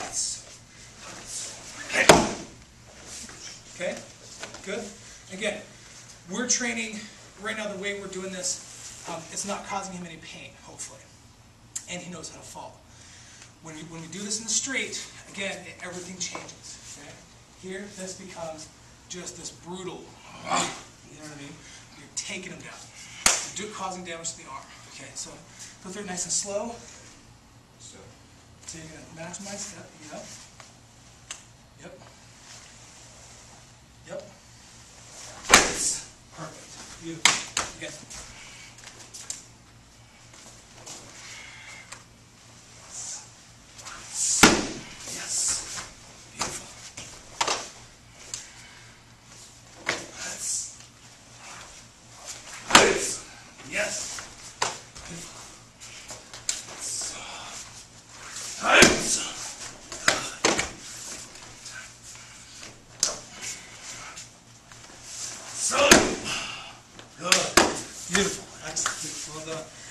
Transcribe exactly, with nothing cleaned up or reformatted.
Okay, good. Again, we're training right now. The way we're doing this, um, it's not causing him any pain, hopefully, and he knows how to fall. When we when we do this in the straight, again, it, everything changes. Okay, here this becomes just this brutal. You know what I mean? You're taking him down. You're causing damage to the arm. Okay, so go through it nice and slow. So, so you're gonna match my step. Yep. Yep. Yep. Yes. Perfect. Beautiful. Again. Yes. Beautiful. That's. Yes. Yes. Beautiful. So good. Beautiful. Excellent. Well done.